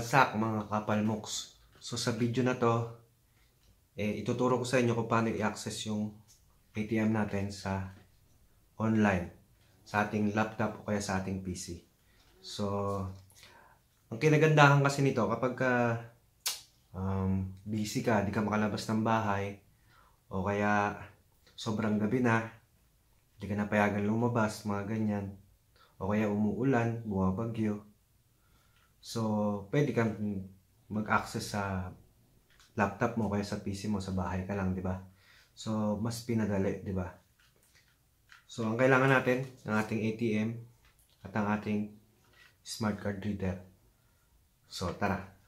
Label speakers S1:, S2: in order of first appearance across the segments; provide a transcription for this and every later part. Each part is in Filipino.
S1: bagsak mga kapalmoks. So sa video na to, ituturo ko sa inyo kung paano i-access yung ATM natin sa online, sa ating laptop o kaya sa ating PC. So, ang kinagandahan kasi nito kapag busy ka, di ka makalabas ng bahay, o kaya sobrang gabi na, di ka napayagan lumabas, mga ganyan, o kaya umuulan, bumabagyo. So, pwede kang mag-access sa laptop mo kaya sa PC mo, sa bahay ka lang, di ba? So, mas pinadali, di ba? So, ang kailangan natin, ng ating ATM at ang ating smart card reader. So, tara!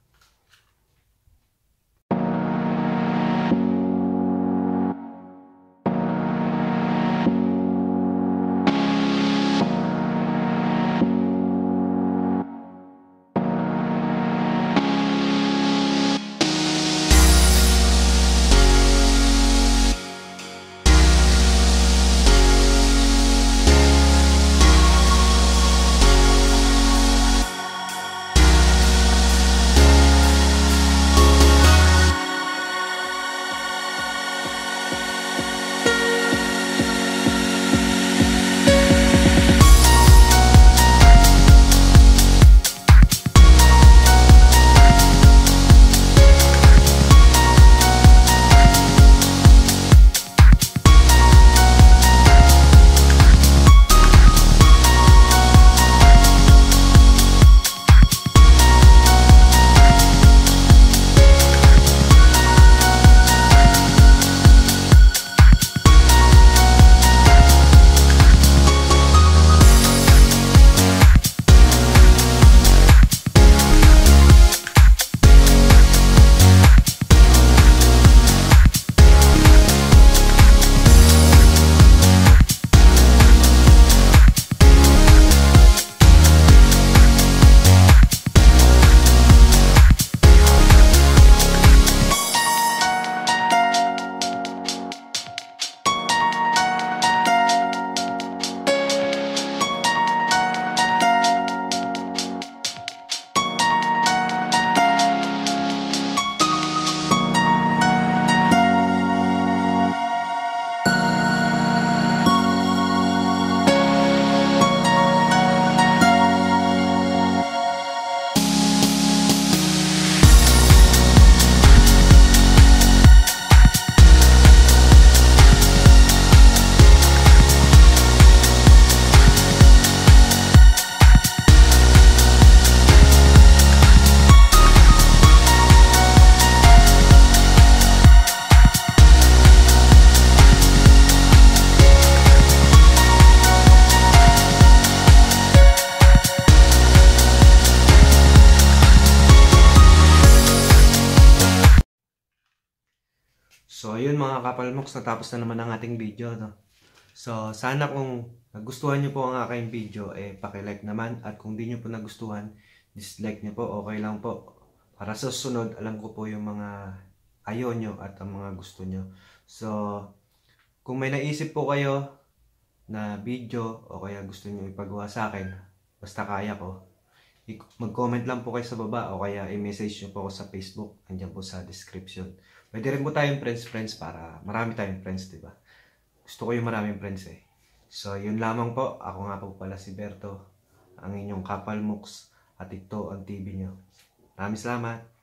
S1: So, ayun mga kapalmoks, natapos na naman ang ating video, no? So, sana kung nagustuhan nyo po ang aking video, paki-like naman. At kung di nyo po nagustuhan, dislike nyo po, okay lang po. Para sa susunod, alam ko po yung mga ayaw nyo at ang mga gusto nyo. So, kung may naisip po kayo na video o kaya gusto nyo ipagawa sa akin, basta kaya ko, mag-comment lang po kayo sa baba o kaya i-message nyo po ako sa Facebook. Andiyan po sa description. Pwede rin po tayong friends para marami tayong friends, diba? Gusto ko yung maraming friends eh. So, yun lamang po. Ako nga po pala si Berto, ang inyong kapalmoks, at ito ang TV nyo. Maraming salamat.